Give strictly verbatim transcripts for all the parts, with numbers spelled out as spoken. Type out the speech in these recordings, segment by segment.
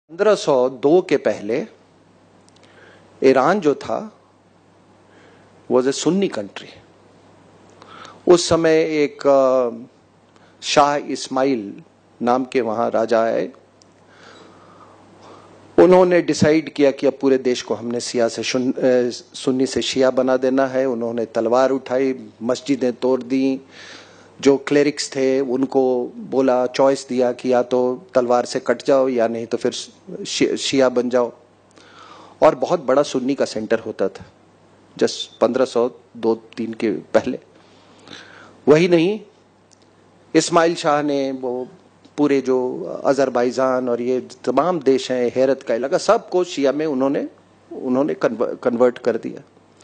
पंद्रह सौ दो के पहले ईरान जो था वॉज ए सुन्नी कंट्री। उस समय एक शाह इस्माइल नाम के वहां राजा आए। उन्होंने डिसाइड किया कि अब पूरे देश को हमने शिया से सुन्नी से शिया बना देना है। उन्होंने तलवार उठाई, मस्जिदें तोड़ दी। जो क्लेरिक्स थे उनको बोला, चॉइस दिया कि या तो तलवार से कट जाओ या नहीं तो फिर शिया बन जाओ। और बहुत बड़ा सुन्नी का सेंटर होता था जस्ट पंद्रह सौ दो तीन के पहले। वही नहीं, इस्माइल शाह ने वो पूरे जो अजरबैजान और ये तमाम देश हैं, हेरत का इलाका, सबको शिया में उन्होंने उन्होंने कन्वर्ट कर दिया।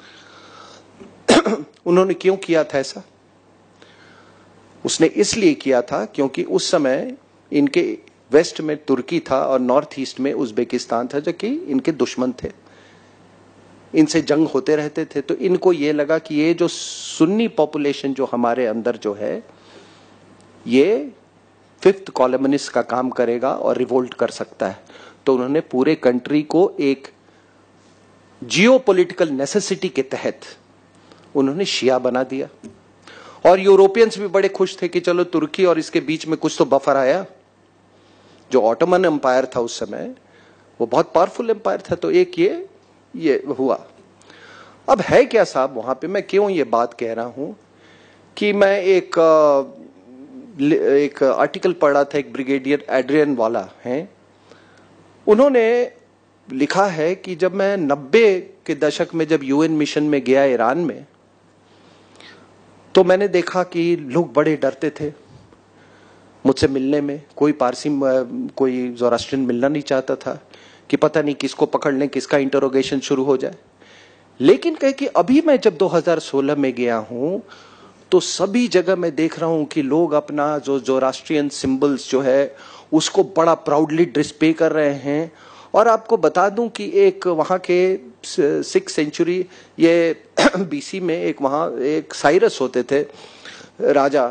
उन्होंने क्यों किया था ऐसा? उसने इसलिए किया था क्योंकि उस समय इनके वेस्ट में तुर्की था और नॉर्थ ईस्ट में उज्बेकिस्तान था, जो कि इनके दुश्मन थे। इनसे जंग होते रहते थे। तो इनको ये लगा कि ये जो सुन्नी पॉपुलेशन जो हमारे अंदर जो है, ये फिफ्थ कॉलमनिस्ट का काम करेगा और रिवोल्ट कर सकता है। तो उन्होंने पूरे कंट्री को एक जियोपॉलिटिकल नेसेसिटी के तहत उन्होंने शिया बना दिया। और यूरोपियंस भी बड़े खुश थे कि चलो तुर्की और इसके बीच में कुछ तो बफर आया। जो ऑटोमन एम्पायर था उस समय, वो बहुत पावरफुल एम्पायर था। तो एक ये ये हुआ। अब है क्या साहब वहां पे, मैं क्यों ये बात कह रहा हूं कि मैं एक एक आर्टिकल पढ़ा था, एक ब्रिगेडियर एड्रियन वाला है, उन्होंने लिखा है कि जब मैं नब्बे के दशक में जब यूएन मिशन में गया ईरान में, तो मैंने देखा कि लोग बड़े डरते थे मुझसे मिलने में। कोई पारसी, कोई ज़ोरास्ट्रियन मिलना नहीं चाहता था कि पता नहीं किसको पकड़ लें, किसका इंटरोगेशन शुरू हो जाए। लेकिन कहे कि अभी मैं जब दो हज़ार सोलह में गया हूं तो सभी जगह मैं देख रहा हूं कि लोग अपना जो ज़ोरास्ट्रियन सिंबल्स जो है उसको बड़ा प्राउडली डिस्प्ले कर रहे हैं। और आपको बता दूं कि एक वहां के सिक्स सेंचुरी ये बीसी में एक वहां एक साइरस होते थे राजा।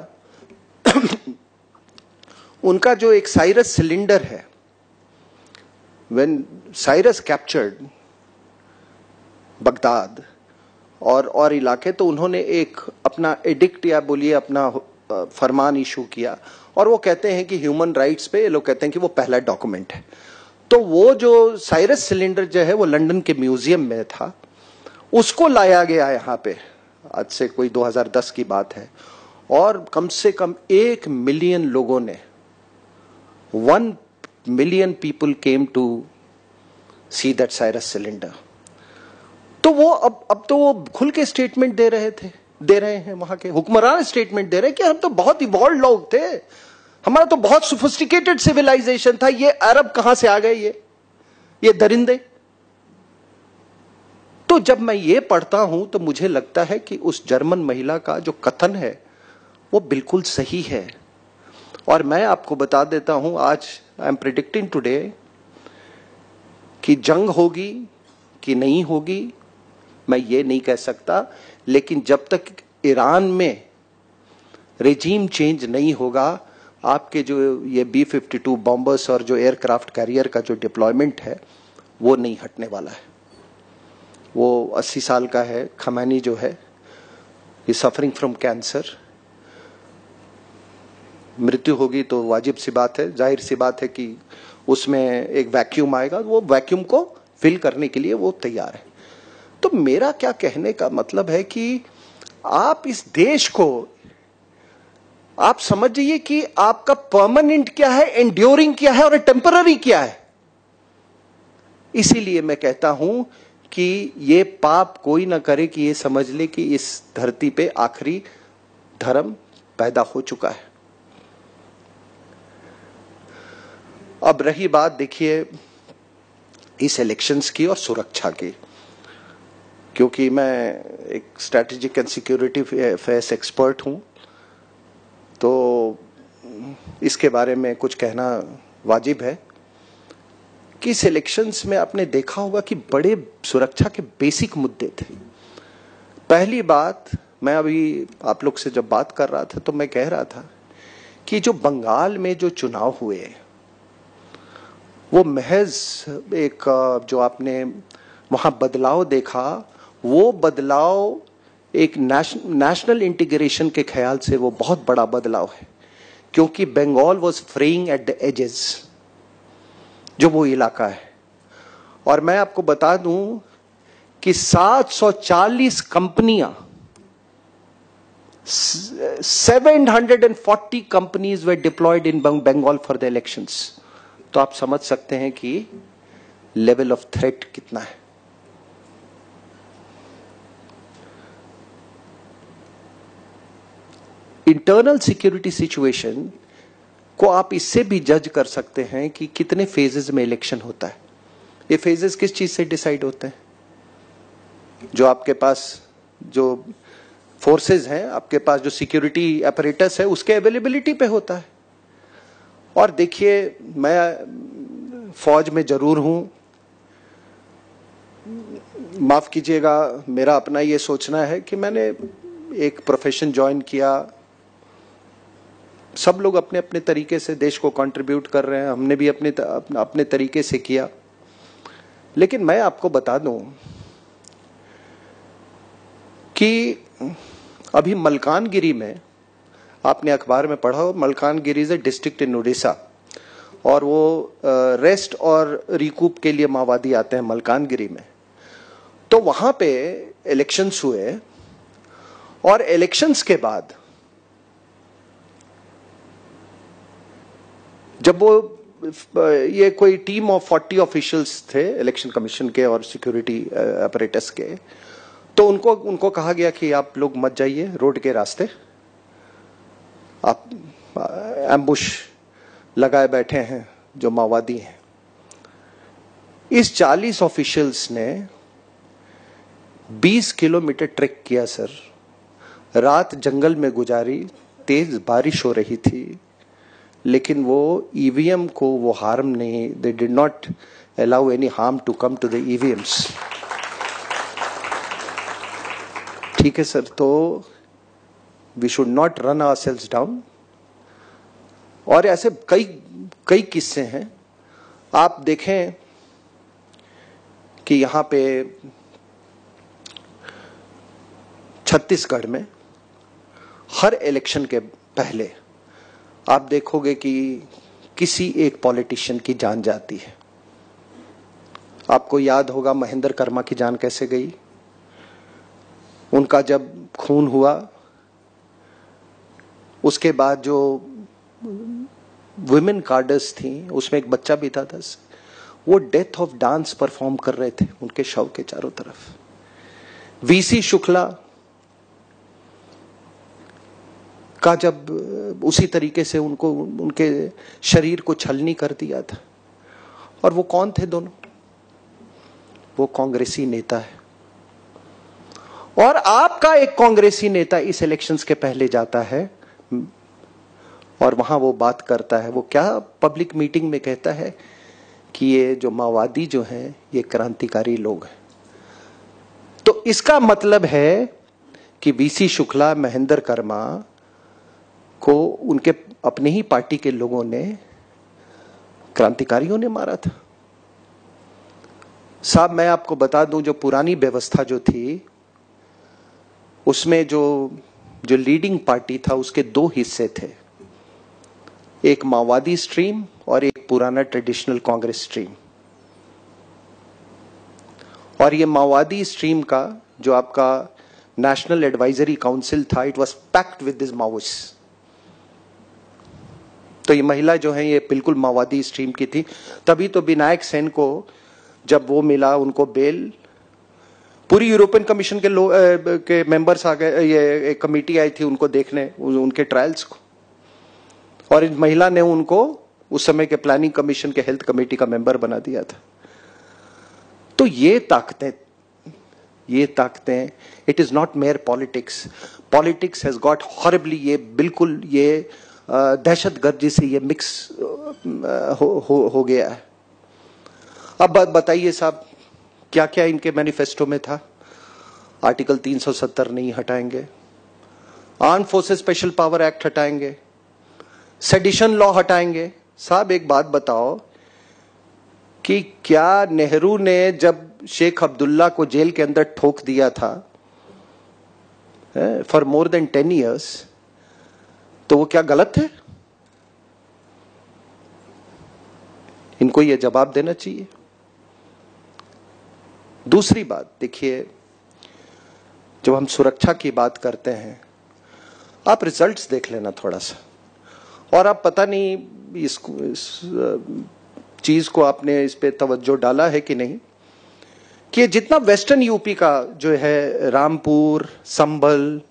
उनका जो एक साइरस सिलेंडर है, व्हेन साइरस कैप्चर्ड बगदाद और और इलाके, तो उन्होंने एक अपना एडिक्ट या बोलिए अपना फरमान इशू किया। और वो कहते हैं कि ह्यूमन राइट्स पे लोग कहते हैं कि वो पहला डॉक्यूमेंट है। तो वो जो साइरस सिलेंडर जो है वो लंदन के म्यूजियम में था, उसको लाया गया यहाँ पे। आज से कोई दो हज़ार दस की बात है। और कम से कम एक मिलियन लोगों ने, one million people came to see that Cyrus cylinder. तो वो अब अब तो वो खुल के स्टेटमेंट दे रहे थे दे रहे हैं वहां के हुक्मरान स्टेटमेंट दे रहे हैं कि हम तो बहुत इवॉल्व लोग थे, हमारा तो बहुत सोफिस्टिकेटेड सिविलाइजेशन था, ये अरब कहां से आ गए, ये ये दरिंदे। तो जब मैं ये पढ़ता हूं तो मुझे लगता है कि उस जर्मन महिला का जो कथन है वो बिल्कुल सही है। और मैं आपको बता देता हूं, आज आई एम प्रिडिक्टिंग टुडे कि जंग होगी कि नहीं होगी मैं ये नहीं कह सकता। लेकिन जब तक ईरान में रेजीम चेंज नहीं होगा, आपके जो ये बी फिफ्टी टू बॉम्बर्स और जो एयरक्राफ्ट कैरियर का जो डिप्लॉयमेंट है वो नहीं हटने वाला है। वो अस्सी साल का है खमैनी जो है, ये सफरिंग फ्रॉम कैंसर। मृत्यु होगी तो वाजिब सी बात है, जाहिर सी बात है कि उसमें एक वैक्यूम आएगा, वो वैक्यूम को फिल करने के लिए वो तैयार है। तो मेरा क्या कहने का मतलब है कि आप इस देश को आप समझिए कि आपका परमानेंट क्या है, एंड्योरिंग क्या है और टेम्पररी क्या है। इसीलिए मैं कहता हूं कि ये पाप कोई ना करे कि ये समझ ले कि इस धरती पे आखिरी धर्म पैदा हो चुका है। अब रही बात, देखिए, इस इलेक्शंस की और सुरक्षा की, क्योंकि मैं एक strategic and security affairs expert हूं, तो इसके बारे में कुछ कहना वाजिब है कि इस इलेक्शंस में आपने देखा होगा कि बड़े सुरक्षा के बेसिक मुद्दे थे। पहली बात, मैं अभी आप लोग से जब बात कर रहा था तो मैं कह रहा था कि जो बंगाल में जो चुनाव हुए वो महज एक जो आपने वहां बदलाव देखा, वो बदलाव एक नेशनल इंटीग्रेशन के ख्याल से वो बहुत बड़ा बदलाव है, क्योंकि Bengal was fraying at the edges, जो वो इलाका है। और मैं आपको बता दूं कि सात सौ चालीस कंपनियां, seven hundred forty companies were deployed in Bengal for the elections. तो आप समझ सकते हैं कि लेवल ऑफ थ्रेट कितना है। इंटरनल सिक्योरिटी सिचुएशन को आप इससे भी जज कर सकते हैं कि कितने फेजेस में इलेक्शन होता है। ये फेजेस किस चीज से डिसाइड होते हैं? जो आपके पास जो फोर्सेस हैं, आपके पास जो सिक्योरिटी अपरेटस है, उसके अवेलेबिलिटी पे होता है। और देखिए, मैं फौज में जरूर हूं, माफ कीजिएगा, मेरा अपना ये सोचना है कि मैंने एक प्रोफेशन ज्वाइन किया। सब लोग अपने अपने तरीके से देश को कंट्रीब्यूट कर रहे हैं, हमने भी अपने अपने तरीके से किया। लेकिन मैं आपको बता दूं कि अभी मलकानगिरी में, आपने अखबार में पढ़ा हो, Malkangiri is a district in Orissa, और वो रेस्ट और रिकूप के लिए माओवादी आते हैं मलकानगिरी में। तो वहां पे इलेक्शंस हुए, और इलेक्शंस के बाद जब वो ये कोई टीम ऑफ फोर्टी ऑफिशियल्स थे इलेक्शन कमीशन के और सिक्योरिटी अपरेटस के, तो उनको उनको कहा गया कि आप लोग मत जाइए रोड के रास्ते, आप एम्बुश लगाए बैठे हैं जो माओवादी हैं। इस चालीस ऑफिशियल्स ने बीस किलोमीटर ट्रेक किया सर, रात जंगल में गुजारी, तेज बारिश हो रही थी, लेकिन वो ईवीएम को वो हार्म नहीं, they did not allow any harm to come to the EVMs. ठीक है सर, तो we should not run ourselves down. और ऐसे कई कई किस्से हैं। आप देखें कि यहां पे छत्तीसगढ़ में हर इलेक्शन के पहले आप देखोगे कि किसी एक पॉलिटिशियन की जान जाती है। आपको याद होगा महेंद्र कर्मा की जान कैसे गई। उनका जब खून हुआ, उसके बाद जो वुमेन कार्डर्स थी, उसमें एक बच्चा भी था दस, वो डेथ ऑफ डांस परफॉर्म कर रहे थे उनके शव के चारों तरफ। वीसी शुक्ला का जब उसी तरीके से उनको उनके शरीर को छलनी कर दिया था। और वो कौन थे दोनों? वो कांग्रेसी नेता है। और आपका एक कांग्रेसी नेता इस इलेक्शंस के पहले जाता है और वहां वो बात करता है, वो क्या पब्लिक मीटिंग में कहता है कि ये जो माओवादी जो हैं ये क्रांतिकारी लोग हैं। तो इसका मतलब है कि वीसी शुक्ला, महेंद्र कर्मा को उनके अपने ही पार्टी के लोगों ने, क्रांतिकारियों ने मारा था। साहब मैं आपको बता दूं, जो पुरानी व्यवस्था जो थी उसमें जो जो लीडिंग पार्टी था उसके दो हिस्से थे, एक माओवादी स्ट्रीम और एक पुराना ट्रेडिशनल कांग्रेस स्ट्रीम। और ये माओवादी स्ट्रीम का जो आपका नेशनल एडवाइजरी काउंसिल था, it was packed with this Maoist. तो ये महिला जो है ये बिल्कुल माओवादी स्ट्रीम की थी। तभी तो विनायक सेन को जब वो मिला, उनको बेल, पूरी यूरोपियन कमीशन के लोग के मेंबर्स आ गए, ये एक कमेटी आई थी उनको देखने, उनके ट्रायल्स को, और इस महिला ने उनको उस समय के प्लानिंग कमीशन के हेल्थ कमेटी का मेंबर बना दिया था। तो ये ताकतें ये ताकतें it is not mere politics. Politics has got horribly, ये बिल्कुल ये दहशतगर्दी से ये मिक्स हो, हो, हो गया है। अब बात बताइए साहब, क्या क्या इनके मैनिफेस्टो में था? आर्टिकल तीन सौ सत्तर नहीं हटाएंगे, armed forces special power act हटाएंगे, सेडिशन लॉ हटाएंगे। साहब एक बात बताओ, कि क्या नेहरू ने जब शेख अब्दुल्ला को जेल के अंदर ठोक दिया था for more than ten years, तो वो क्या गलत है? इनको ये जवाब देना चाहिए। दूसरी बात देखिए, जब हम सुरक्षा की बात करते हैं, आप रिजल्ट्स देख लेना थोड़ा सा, और आप पता नहीं इसको इस चीज को आपने इस पे तवज्जो डाला है कि नहीं, कि जितना वेस्टर्न यूपी का जो है रामपुर, संभल,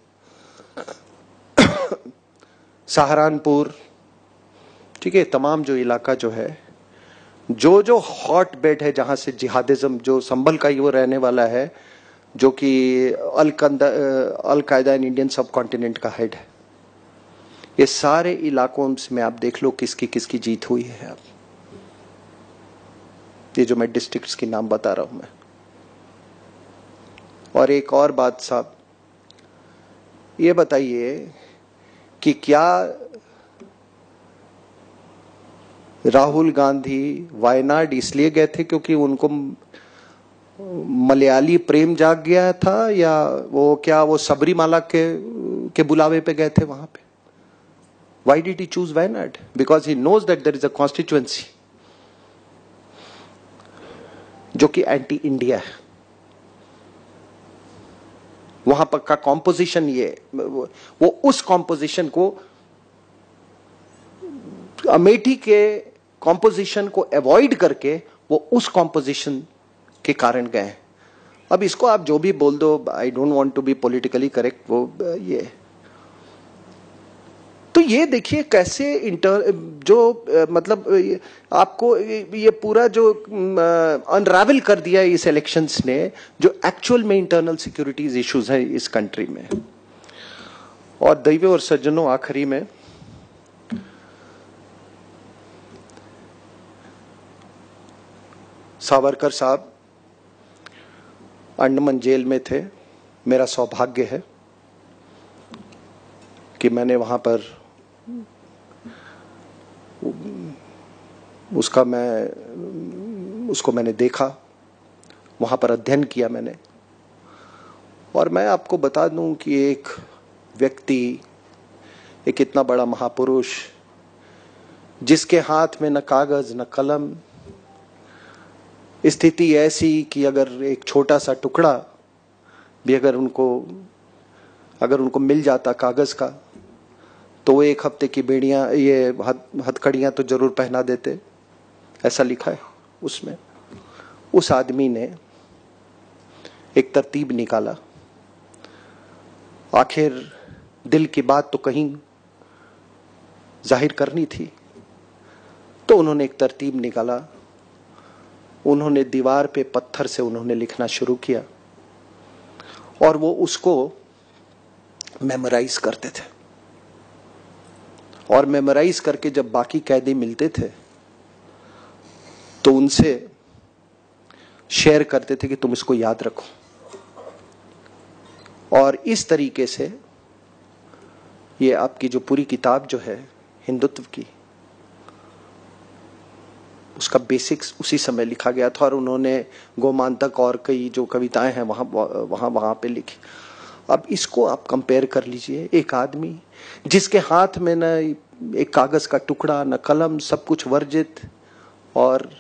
सहारनपुर, ठीक है, तमाम जो इलाका जो है, जो जो हॉट बेड है जहां से जिहादिज्म, जो संभल का ही वो रहने वाला है जो कि al al Qaeda in Indian subcontinent का हेड है, ये सारे इलाकों में आप देख लो किसकी किसकी जीत हुई है। आप ये जो मैं डिस्ट्रिक्ट्स के नाम बता रहा हूं मैं। और एक और बात साहब, ये बताइए कि क्या राहुल गांधी वायनाड इसलिए गए थे क्योंकि उनको मलयाली प्रेम जाग गया था, या वो क्या वो सबरीमाला के के बुलावे पे गए थे वहां पे? Why did he choose Wayanad? Because he knows that there is a constituency जो कि एंटी इंडिया है। वहां पर का कॉम्पोजिशन, ये वो उस कॉम्पोजिशन को, अमेठी के कॉम्पोजिशन को अवॉइड करके वो उस कॉम्पोजिशन के कारण गए। अब इसको आप जो भी बोल दो, I don't want to be politically correct, वो ये तो ये देखिए कैसे इंटर जो मतलब आपको ये पूरा जो अनरावल कर दिया है इस इलेक्शंस ने, जो एक्चुअल में इंटरनल सिक्योरिटीज इश्यूज हैं इस कंट्री में। और दैवी और सज्जनों, आखिरी में सावरकर साहब अंडमान जेल में थे। मेरा सौभाग्य है कि मैंने वहां पर उसका मैं उसको मैंने देखा, वहां पर अध्ययन किया मैंने। और मैं आपको बता दूं कि एक व्यक्ति, एक इतना बड़ा महापुरुष, जिसके हाथ में न कागज न कलम, स्थिति ऐसी कि अगर एक छोटा सा टुकड़ा भी अगर उनको अगर उनको मिल जाता कागज का, तो वो एक हफ्ते की बेड़ियां, ये हथकड़ियां तो जरूर पहना देते, ऐसा लिखा है उसमें। उस आदमी ने एक तरतीब निकाला। आखिर दिल की बात तो कहीं जाहिर करनी थी, तो उन्होंने एक तरतीब निकाला। उन्होंने दीवार पे पत्थर से उन्होंने लिखना शुरू किया, और वो उसको मेमोराइज करते थे। और मेमोराइज करके जब बाकी कैदी मिलते थे तो उनसे शेयर करते थे कि तुम इसको याद रखो। और इस तरीके से ये आपकी जो पूरी किताब जो है हिंदुत्व की, उसका बेसिक्स उसी समय लिखा गया था। और उन्होंने गोमांतक और कई जो कविताएं हैं वहां वहां वहां पे लिखी। अब इसको आप कंपेयर कर लीजिए, एक आदमी जिसके हाथ में न एक कागज का टुकड़ा न कलम, सब कुछ वर्जित, और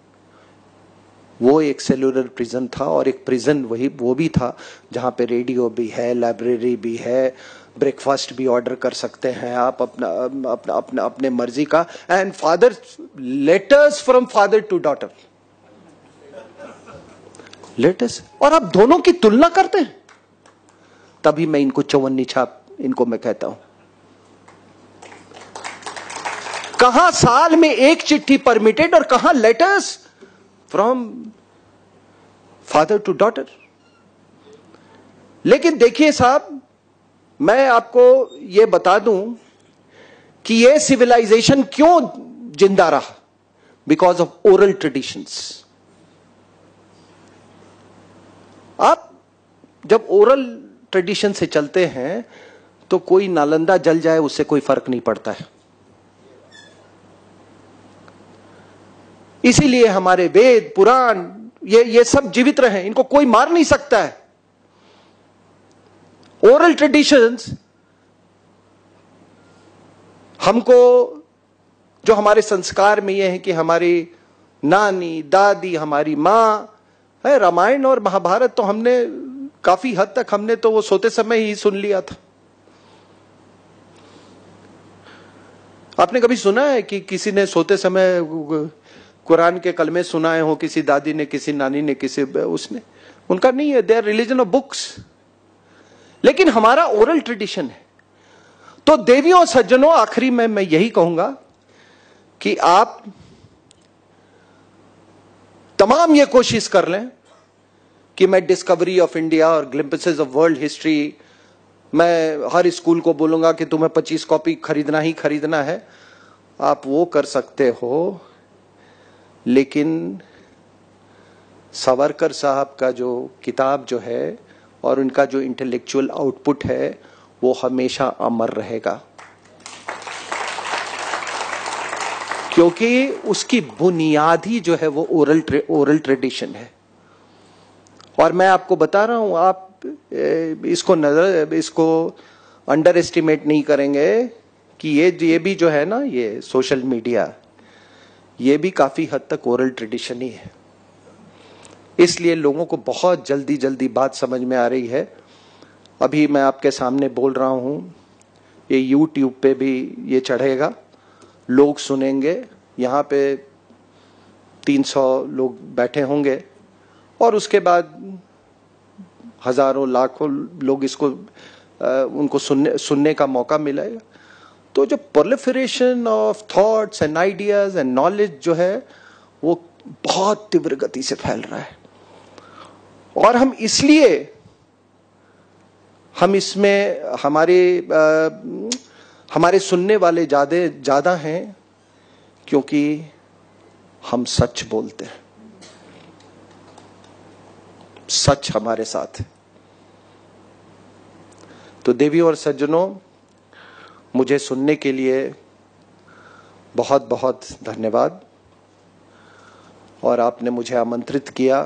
वो एक सेलुलर प्रिजन था। और एक प्रिजन वही वो भी था जहां पे रेडियो भी है, लाइब्रेरी भी है, ब्रेकफास्ट भी ऑर्डर कर सकते हैं आप अपना अपना अपना अपने मर्जी का, and father letters from father to daughter, letters. और आप दोनों की तुलना करते हैं, तभी मैं इनको चौवन्नी छाप इनको मैं कहता हूं। कहां साल में एक चिट्ठी परमिटेड और कहां letters from father to daughter. लेकिन देखिए साहब, मैं आपको यह बता दूं कि यह सिविलाइजेशन क्यों जिंदा रहा, बिकॉज ऑफ ओरल ट्रेडिशंस। आप जब ओरल ट्रेडिशन से चलते हैं तो कोई नालंदा जल जाए उससे कोई फर्क नहीं पड़ता है। इसीलिए हमारे वेद पुराण ये ये सब जीवित रहे, इनको कोई मार नहीं सकता है। ओरल ट्रेडिशंस हमको, जो हमारे संस्कार में ये है कि हमारी नानी दादी हमारी मां है, रामायण और महाभारत तो हमने काफी हद तक हमने तो वो सोते समय ही सुन लिया था। आपने कभी सुना है कि किसी ने सोते समय कुरान के कलमे सुनाए हो, किसी दादी ने, किसी नानी ने, किसी उसने? उनका नहीं है, they are religion of books. लेकिन हमारा ओरल ट्रेडिशन है। तो देवियों और सज्जनों, आखिरी में मैं यही कहूंगा कि आप तमाम ये कोशिश कर लें कि मैं डिस्कवरी ऑफ इंडिया और ग्लिम्पसेस ऑफ वर्ल्ड हिस्ट्री, मैं हर स्कूल को बोलूंगा कि तुम्हें पच्चीस कॉपी खरीदना ही खरीदना है। आप वो कर सकते हो, लेकिन सावरकर साहब का जो किताब जो है और उनका जो इंटेलेक्चुअल आउटपुट है वो हमेशा अमर रहेगा, क्योंकि उसकी बुनियाद ही जो है वो ओरल ट्रे, ओरल ट्रेडिशन है। और मैं आपको बता रहा हूं, आप इसको नजर इसको अंडर एस्टिमेट नहीं करेंगे कि ये ये भी जो है ना, ये सोशल मीडिया, ये भी काफी हद तक ओरल ट्रेडिशन ही है। इसलिए लोगों को बहुत जल्दी जल्दी बात समझ में आ रही है। अभी मैं आपके सामने बोल रहा हूं, ये यूट्यूब पे भी ये चढ़ेगा, लोग सुनेंगे। यहाँ पे तीन सौ लोग बैठे होंगे और उसके बाद हजारों लाखों लोग इसको आ, उनको सुनने सुनने का मौका मिलेगा। तो जो proliferation of thoughts and ideas and knowledge जो है वो बहुत तीव्र गति से फैल रहा है। और हम इसलिए हम इसमें हमारे आ, हमारे सुनने वाले ज्यादा ज्यादा हैं, क्योंकि हम सच बोलते हैं, सच हमारे साथ है। तो देवियों और सज्जनों, मुझे सुनने के लिए बहुत बहुत धन्यवाद। और आपने मुझे आमंत्रित किया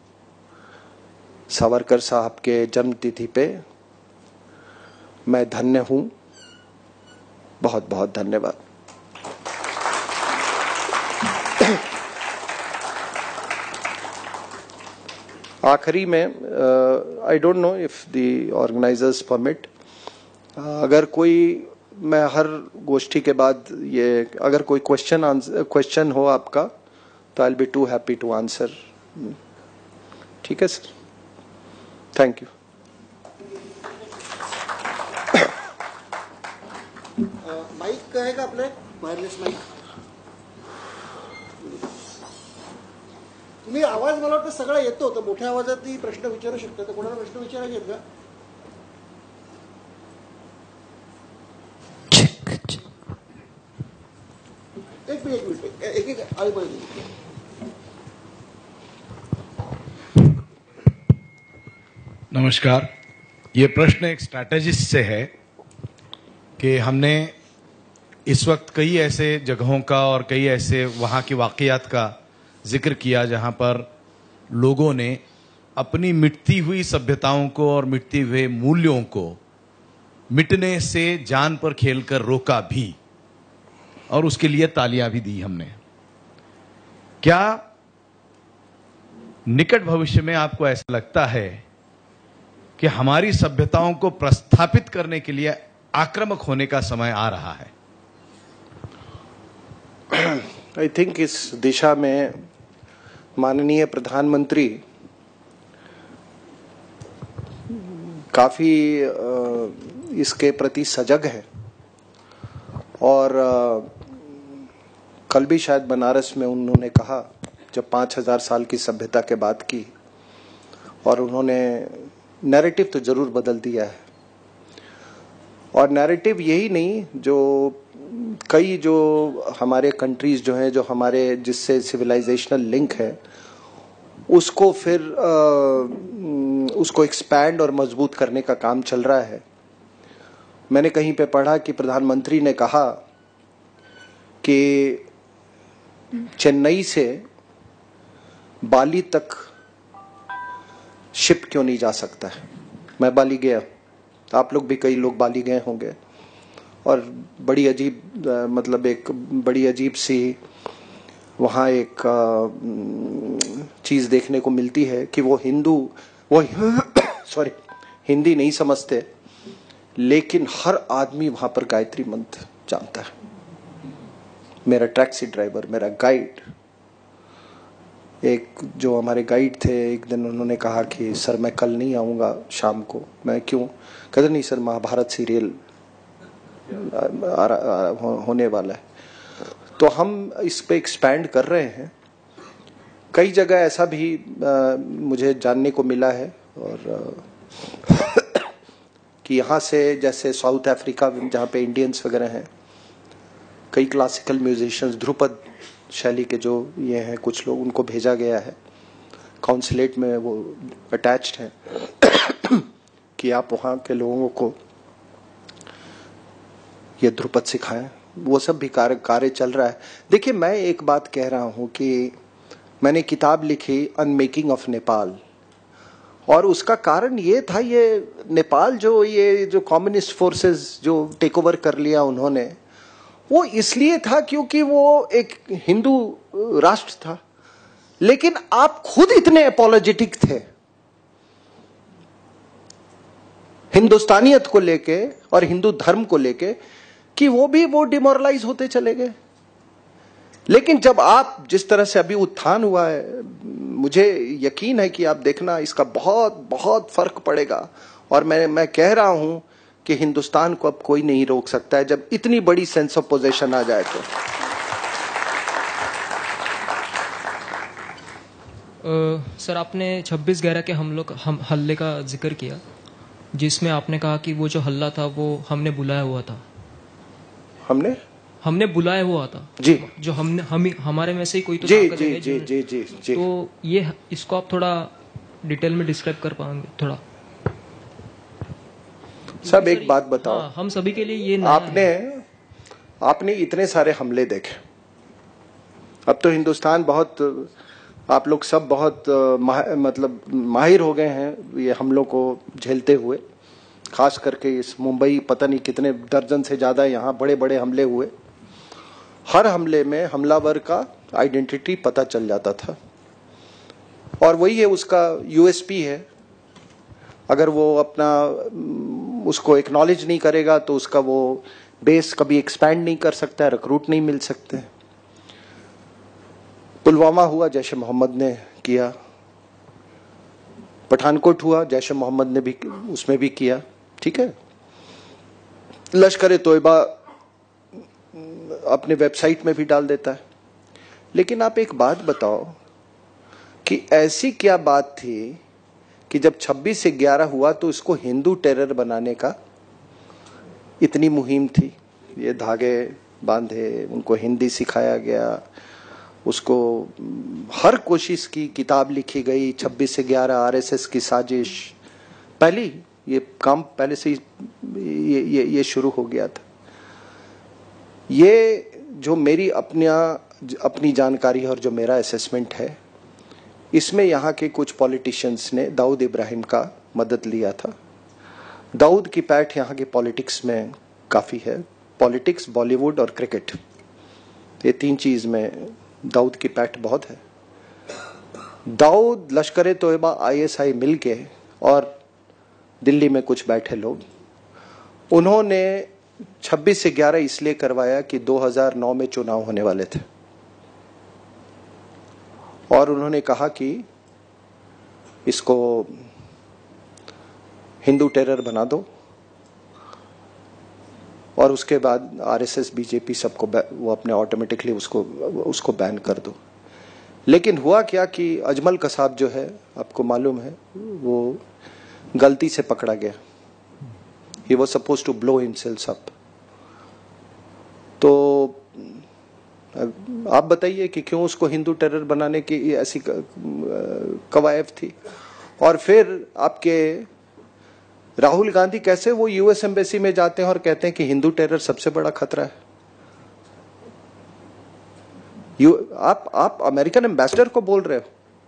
सावरकर साहब के जन्मतिथि पे, मैं धन्य हूं। बहुत बहुत धन्यवाद। आखिरी में, I don't know if the organisers permit, अगर कोई, मैं हर गोष्ठी के बाद ये, अगर कोई क्वेश्चन क्वेश्चन हो आपका, तो I will be too happy to answer. ठीक है सर, थैंक यू। माईक कहेगा आपले, वायरलेस माईक। तुम्ही आवाज, मला वाटतं सगळा येतो, तर मोठ्या आवाजातही प्रश्न विचारू शकता। तर कोणाला प्रश्न विचारायचे आहेत का? एक मिनिट, एक मिनिट, एक एक आळी पाहिजे। नमस्कार। ये प्रश्न एक स्ट्रैटेजिस्ट से है कि हमने इस वक्त कई ऐसे जगहों का और कई ऐसे वहाँ की वाक़यात का जिक्र किया जहाँ पर लोगों ने अपनी मिटती हुई सभ्यताओं को और मिटते हुए मूल्यों को मिटने से जान पर खेलकर रोका भी, और उसके लिए तालियां भी दी हमने। क्या निकट भविष्य में आपको ऐसा लगता है कि हमारी सभ्यताओं को प्रस्थापित करने के लिए आक्रामक होने का समय आ रहा है? आई थिंक इस दिशा में माननीय प्रधानमंत्री काफी इसके प्रति सजग है। और कल भी शायद बनारस में उन्होंने कहा, जब पांच हजार साल की सभ्यता के बात की, और उन्होंने नैरेटिव तो जरूर बदल दिया है। और नैरेटिव यही नहीं, जो कई जो हमारे कंट्रीज जो हैं, जो हमारे जिससे सिविलाइजेशनल लिंक है, उसको फिर आ, उसको एक्सपैंड और मजबूत करने का काम चल रहा है। मैंने कहीं पे पढ़ा कि प्रधानमंत्री ने कहा कि चेन्नई से बाली तक शिप क्यों नहीं जा सकता है? मैं बाली गया, आप लोग भी कई लोग बाली गए होंगे, और बड़ी अजीब मतलब एक बड़ी अजीब सी वहाँ एक चीज देखने को मिलती है कि वो हिंदू वो सॉरी हिंदी नहीं समझते, लेकिन हर आदमी वहां पर गायत्री मंत्र जानता है। मेरा टैक्सी ड्राइवर, मेरा गाइड, एक जो हमारे गाइड थे, एक दिन उन्होंने कहा कि सर मैं कल नहीं आऊंगा शाम को। मैं क्यों? कहते नहीं सर महाभारत सीरियल होने वाला है। तो हम इस पे एक्सपैंड कर रहे हैं। कई जगह ऐसा भी आ, मुझे जानने को मिला है, और आ, कि यहाँ से जैसे साउथ अफ्रीका जहाँ पे इंडियंस वगैरह हैं, कई क्लासिकल म्यूजिशियंस ध्रुपद शैली के जो ये हैं कुछ लोग, उनको भेजा गया है, काउंसलेट में वो अटैच्ड हैं कि आप वहाँ के लोगों को ये ध्रुपद सिखाएं। वो सब भी कार्य कार्य चल रहा है। देखिए, मैं एक बात कह रहा हूं कि मैंने किताब लिखी अनमेकिंग ऑफ नेपाल, और उसका कारण ये था, ये नेपाल जो ये जो कम्युनिस्ट फोर्सेस जो टेक ओवर कर लिया उन्होंने, वो इसलिए था क्योंकि वो एक हिंदू राष्ट्र था। लेकिन आप खुद इतने अपोलोजेटिक थे हिंदुस्तानियत को लेके और हिंदू धर्म को लेके कि वो भी वो डिमोरलाइज होते चले गए। लेकिन जब आप जिस तरह से अभी उत्थान हुआ है, मुझे यकीन है कि आप देखना इसका बहुत बहुत फर्क पड़ेगा। और मैं मैं कह रहा हूं कि हिंदुस्तान को अब कोई नहीं रोक सकता है जब इतनी बड़ी सेंस ऑफ पोजीशन आ जाए। तो आ, सर, आपने छब्बीस ग्यारह के हम लोग हम हल्ले का जिक्र किया, जिसमें आपने कहा कि वो जो हल्ला था वो हमने बुलाया हुआ था। हमने हमने बुलाया हुआ था जी, जो हमने हम हमारे में से ही कोई तो जी ताकत जी है जी जो- जी जी जी तो ये इसको आप थोड़ा डिटेल में डिस्क्राइब कर पाएंगे थोड़ा? सब एक बात बताओ, हाँ, हम सभी के लिए ये नया आपने है। आपने इतने सारे हमले देखे। अब तो हिंदुस्तान बहुत, आप लोग सब बहुत माह, मतलब माहिर हो गए हैं ये हमलों को झेलते हुए। खास करके इस मुंबई, पता नहीं कितने दर्जन से ज्यादा यहाँ बड़े बड़े हमले हुए। हर हमले में हमलावर का आइडेंटिटी पता चल जाता था, और वही है उसका यूएसपी है। अगर वो अपना उसको एक्नॉलेज नहीं करेगा तो उसका वो बेस कभी एक्सपैंड नहीं कर सकता है, रिक्रूट नहीं मिल सकते। पुलवामा हुआ, जैश ए मोहम्मद ने किया। पठानकोट हुआ, जैश ए मोहम्मद ने भी उसमें भी किया, ठीक है। लश्कर ए तोयबा अपने वेबसाइट में भी डाल देता है। लेकिन आप एक बात बताओ कि ऐसी क्या बात थी कि जब छब्बीस से ग्यारह हुआ तो इसको हिंदू टेरर बनाने का इतनी मुहिम थी। ये धागे बांधे, उनको हिंदी सिखाया गया, उसको हर कोशिश की, किताब लिखी गई। छब्बीस से ग्यारह आरएसएस की साजिश, पहली ये काम पहले से ये ये ये शुरू हो गया था। ये जो मेरी अपना अपनी जानकारी और जो मेरा असेसमेंट है, इसमें यहाँ के कुछ पॉलिटिशियंस ने दाऊद इब्राहिम का मदद लिया था। दाऊद की पैठ यहाँ के पॉलिटिक्स में काफी है। पॉलिटिक्स, बॉलीवुड और क्रिकेट, ये तीन चीज में दाऊद की पैठ बहुत है। दाऊद, लश्कर ए तोयबा, आईएसआई मिलके और दिल्ली में कुछ बैठे लोग, उन्होंने छब्बीस से ग्यारह इसलिए करवाया कि दो हज़ार नौ में चुनाव होने वाले थे, और उन्होंने कहा कि इसको हिंदू टेरर बना दो, और उसके बाद आरएसएस, बीजेपी सबको वो अपने ऑटोमेटिकली उसको उसको बैन कर दो। लेकिन हुआ क्या कि अजमल कसाब जो है, आपको मालूम है, वो गलती से पकड़ा गया। He was supposed to blow himself up. तो आप बताइए कि क्यों उसको हिंदू टेरर बनाने की ऐसी कवायद थी। और फिर आपके राहुल गांधी कैसे वो यूएस एम्बेसी में जाते हैं और कहते हैं कि हिंदू टेरर सबसे बड़ा खतरा है। यू आप आप अमेरिकन एम्बेसडर को बोल रहे हो?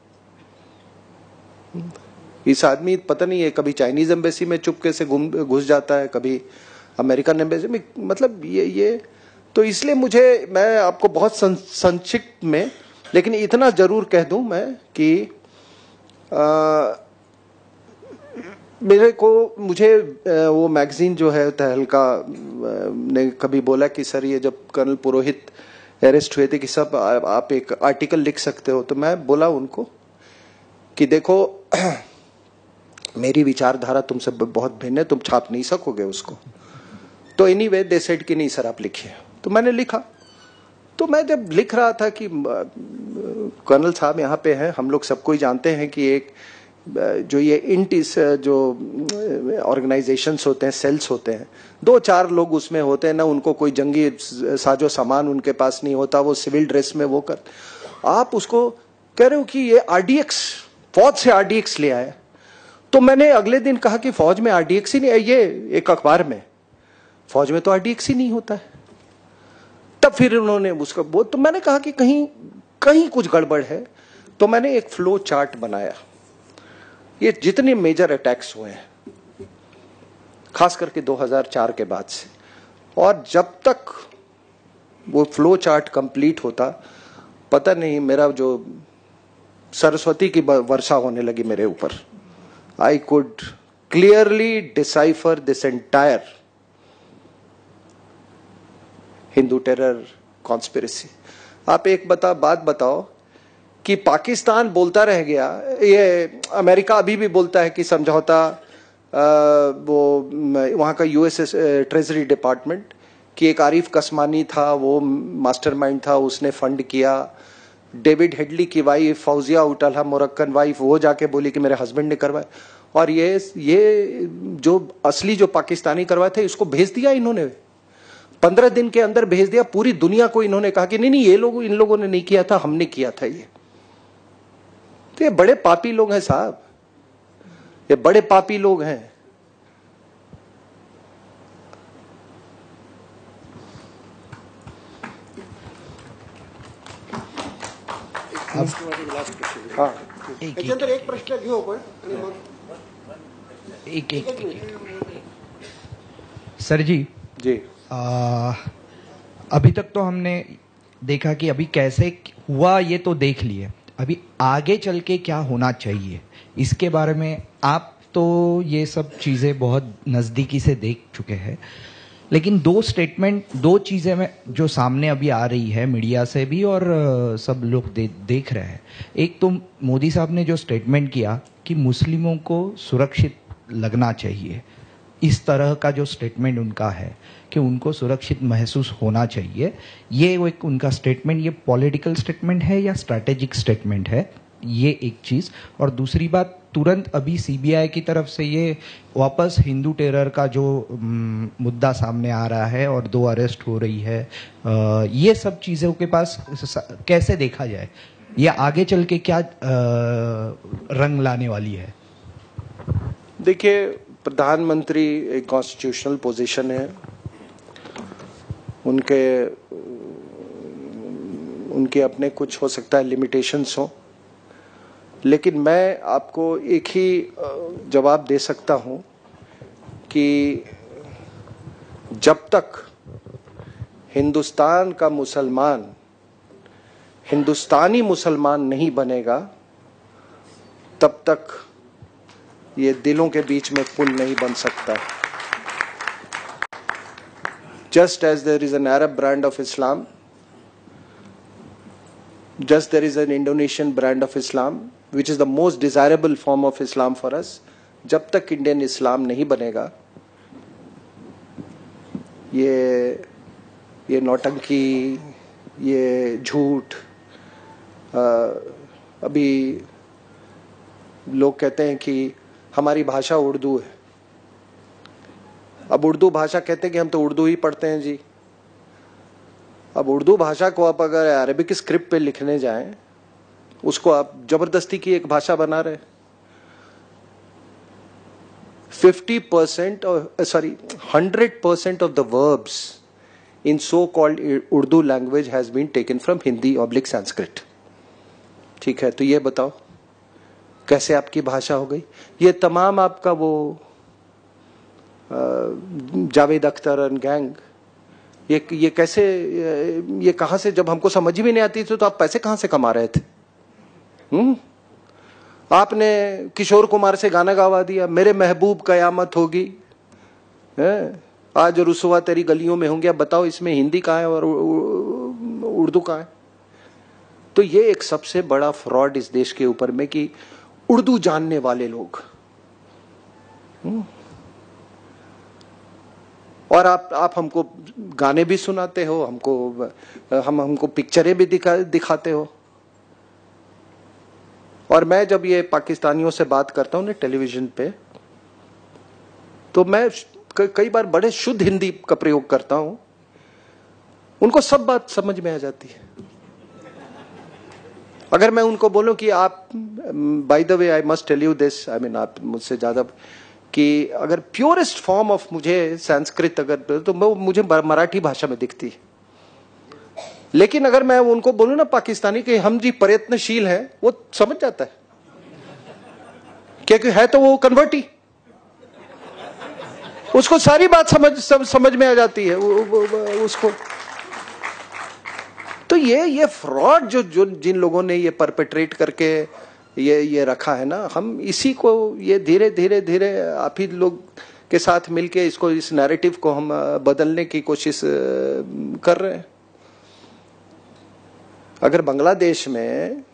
इस आदमी पता नहीं है, कभी चाइनीज एम्बेसी में चुपके से घुस जाता है, कभी अमेरिकन एम्बेसी में, मतलब ये ये तो इसलिए मुझे, मैं आपको बहुत संक्षिप्त में, लेकिन इतना जरूर कह दूं मैं कि आ, मेरे को मुझे वो मैगजीन जो है तहलका ने कभी बोला कि सर ये जब कर्नल पुरोहित अरेस्ट हुए थे कि सब आप एक आर्टिकल लिख सकते हो, तो मैं बोला उनको कि देखो मेरी विचारधारा तुमसे बहुत भिन्न है, तुम छाप नहीं सकोगे उसको। तो एनीवे दे सेड कि नहीं सर आप लिखिए, तो मैंने लिखा। तो मैं जब लिख रहा था कि कर्नल साहब यहाँ पे हैं, हम लोग सबको ही जानते हैं कि एक जो ये इंटिस जो ऑर्गेनाइजेशंस होते हैं, सेल्स होते हैं, दो चार लोग उसमें होते हैं ना, उनको कोई जंगी साजो सामान उनके पास नहीं होता, वो सिविल ड्रेस में वो कर, आप उसको कह रहे हो कि ये आरडीएक्स, फौज से आरडीएक्स ले आए। तो मैंने अगले दिन कहा कि फौज में आरडीएक्स ही नहीं, ये एक अखबार में, फौज में तो आरडीएक्स ही नहीं होता है। तब फिर उन्होंने उसका बोल, तो मैंने कहा कि कहीं कहीं कुछ गड़बड़ है। तो मैंने एक फ्लो चार्ट बनाया, ये जितने मेजर अटैक्स हुए हैं खास करके दो हज़ार चार के बाद से, और जब तक वो फ्लो चार्ट कंप्लीट होता, पता नहीं मेरा जो सरस्वती की वर्षा होने लगी मेरे ऊपर। I could clearly decipher this entire Hindu terror conspiracy. आप एक बता बात बताओ कि पाकिस्तान बोलता रह गया, ये अमेरिका अभी भी बोलता है कि समझौता, वो वहां का यूएस ट्रेजरी डिपार्टमेंट कि एक आरिफ कसमानी था, वो मास्टरमाइंड था, उसने फंड किया। डेविड हेडली की wife Fauzia Outalha Moroccan wife, वो जाके बोली कि मेरे हस्बैंड ने करवाया, और ये ये जो असली जो पाकिस्तानी करवाए थे इसको भेज दिया इन्होंने, पंद्रह दिन के अंदर भेज दिया पूरी दुनिया को। इन्होंने कहा कि नहीं नहीं ये लोग, इन लोगों ने नहीं किया था, हमने किया था। ये तो ये बड़े पापी लोग हैं साहब, ये बड़े पापी लोग हैं। हाँ, त्याच्यानंतर एक प्रश्न घेऊ आपण आणि मग एक एक, एक, एक। सर जी जी आ, अभी तक तो हमने देखा कि अभी कैसे हुआ ये तो देख लिए, अभी आगे चल के क्या होना चाहिए इसके बारे में आप तो ये सब चीज़ें बहुत नज़दीकी से देख चुके हैं, लेकिन दो स्टेटमेंट, दो चीज़ें में जो सामने अभी आ रही है मीडिया से भी और सब लोग दे, देख रहे हैं। एक तो मोदी साहब ने जो स्टेटमेंट किया कि मुस्लिमों को सुरक्षित लगना चाहिए, इस तरह का जो स्टेटमेंट उनका है कि उनको सुरक्षित महसूस होना चाहिए, ये वो एक उनका स्टेटमेंट, ये पॉलिटिकल स्टेटमेंट है या स्ट्रैटेजिक स्टेटमेंट है, ये एक चीज़। और दूसरी बात, तुरंत अभी सीबीआई की तरफ से ये वापस हिंदू टेरर का जो मुद्दा सामने आ रहा है और दो अरेस्ट हो रही है, आ, ये सब चीज़ों के पास कैसे देखा जाए, ये आगे चल के क्या आ, रंग लाने वाली है? देखिए, प्रधानमंत्री एक कॉन्स्टिट्यूशनल पोजीशन है, उनके उनके अपने कुछ हो सकता है लिमिटेशंस हो, लेकिन मैं आपको एक ही जवाब दे सकता हूं कि जब तक हिंदुस्तान का मुसलमान हिंदुस्तानी मुसलमान नहीं बनेगा, तब तक ये दिलों के बीच में पुल नहीं बन सकता। Just as there is an Arab brand of Islam, just there is an Indonesian brand of Islam, which is the most desirable form of Islam for us. जब तक इंडियन इस्लाम नहीं बनेगा, ये ये नौटंकी, ये झूठ, अभी लोग कहते हैं कि हमारी भाषा उर्दू है। अब उर्दू भाषा कहते हैं कि हम तो उर्दू ही पढ़ते हैं जी। अब उर्दू भाषा को आप अगर अरेबिक स्क्रिप्ट पे लिखने जाएं, उसको आप जबरदस्ती की एक भाषा बना रहे। Fifty percent sorry hundred percent of the verbs in so-called Urdu language has been taken from Hindi oblique Sanskrit. ठीक है, तो ये बताओ कैसे आपकी भाषा हो गई? ये तमाम आपका वो जावेद अख्तर और गैंग, ये ये कैसे, ये कहां से, जब हमको समझ भी नहीं आती थी तो आप पैसे कहां से कमा रहे थे? हम्म आपने किशोर कुमार से गाना गावा दिया, मेरे महबूब कयामत होगी, आज रुसवा तेरी गलियों में होंगे। अब बताओ इसमें हिंदी कहाँ है और उर्दू कहाँ है? तो ये एक सबसे बड़ा फ्रॉड इस देश के ऊपर में कि उर्दू जानने वाले लोग, और आप आप हमको गाने भी सुनाते हो, हमको हम हमको पिक्चरें भी दिखा दिखाते हो। और मैं जब ये पाकिस्तानियों से बात करता हूं ना टेलीविजन पे, तो मैं कई बार बड़े शुद्ध हिंदी का प्रयोग करता हूं, उनको सब बात समझ में आ जाती है। अगर मैं उनको बोलूं कि आप, by the way I must tell you this, I mean आप मुझसे ज्यादा, कि अगर प्योरेस्ट फॉर्म ऑफ मुझे संस्कृत अगर, तो वो मुझे मराठी भाषा में दिखती है। लेकिन अगर मैं उनको बोलूं ना पाकिस्तानी कि हम जी प्रयत्नशील हैं, वो समझ जाता है, क्योंकि है तो वो कन्वर्टी, उसको सारी बात समझ सम, समझ में आ जाती है वो, वो, वो, उसको। तो ये ये फ्रॉड जो जो जिन लोगों ने ये परपेट्रेट करके ये ये रखा है ना, हम इसी को ये धीरे धीरे धीरे आप ही लोग के साथ मिलके इसको, इस नैरेटिव को हम बदलने की कोशिश कर रहे हैं। अगर बांग्लादेश में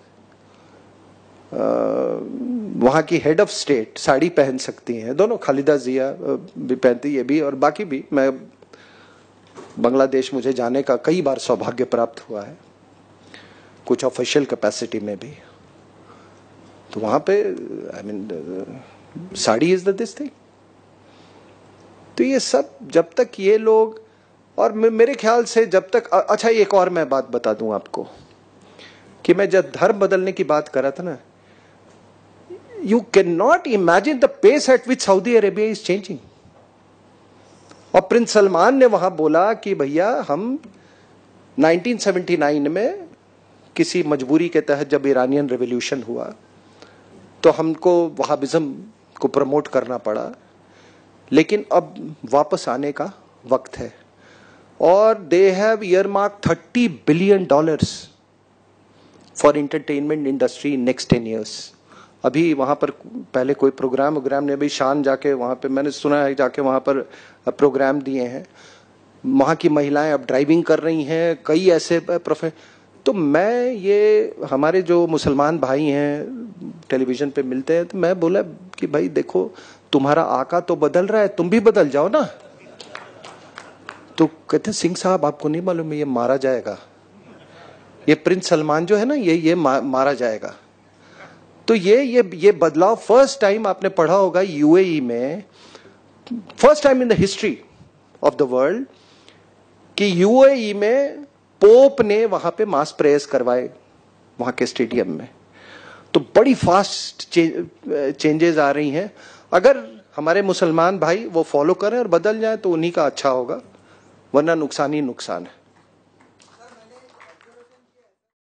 वहां की हेड ऑफ स्टेट साड़ी पहन सकती हैं, दोनों, खालिदा जिया भी पहनती, ये भी और बाकी भी, मैं बांग्लादेश मुझे जाने का कई बार सौभाग्य प्राप्त हुआ है, कुछ ऑफिशियल कैपेसिटी में भी। तो वहां पे I mean sari is the this thing. तो ये सब जब तक ये लोग, और मेरे ख्याल से जब तक, अच्छा एक और मैं बात बता दूं आपको कि मैं जब धर्म बदलने की बात कर रहा था ना, you can not imagine the pace at which Saudi Arabia is changing. और प्रिंस सलमान ने वहां बोला कि भैया हम नाइनटीन सेवेंटी नाइन में किसी मजबूरी के तहत जब ईरानियन रेवोल्यूशन हुआ तो हमको वहाबिज्म को प्रमोट करना पड़ा, लेकिन अब वापस आने का वक्त है। और they have earmark thirty billion dollars for entertainment industry in next ten years. अभी वहां पर पहले कोई प्रोग्राम वोग्राम ने, अभी शान जाके वहां पे, मैंने सुना है जाके वहां पर प्रोग्राम दिए हैं। वहां की महिलाएं अब ड्राइविंग कर रही हैं, कई ऐसे प्रोफे। तो मैं, ये हमारे जो मुसलमान भाई हैं टेलीविजन पे मिलते हैं, तो मैं बोला कि भाई देखो, तुम्हारा आका तो बदल रहा है, तुम भी बदल जाओ ना। तो कहते सिंह साहब आपको नहीं मालूम ये मारा जाएगा, ये प्रिंस सलमान जो है ना, ये ये मा, मारा जाएगा। तो ये ये ये बदलाव फर्स्ट टाइम आपने पढ़ा होगा यूएई में, first time in the history of the world कि यूएई में पोप ने वहां पे मास प्रेयर्स करवाए वहां के स्टेडियम में। तो बड़ी फास्ट चेंजेस आ रही हैं। अगर हमारे मुसलमान भाई वो फॉलो करें और बदल जाए तो उन्हीं का अच्छा होगा, वरना नुकसान ही नुकसान है।